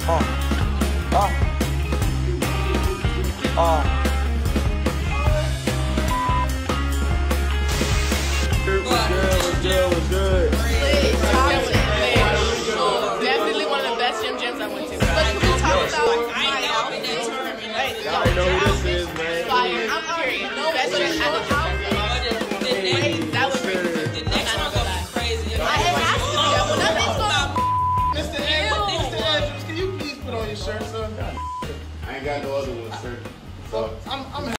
What's good? Definitely one of the best gyms I went to. But can we talk about my outfit? Y'all already know who this is, man. Fire. I'm curious. No best gym at the gym. That was crazy. The next one gonna be crazy. I asked you. Nothing's going Mr. Andrews, can you please put on your shirt, son? I ain't got no other one, sir. So I'm